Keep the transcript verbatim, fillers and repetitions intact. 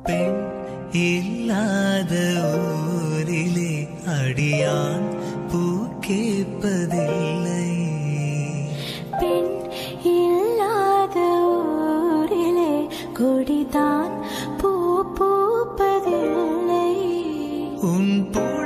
பெண் இல்லாத ஊரிலே அடியான் பூ கேட்பதில்லை. பெண் இல்லாத ஊரிலே கொடிதான் பூ பூப்பதில்லை. உன்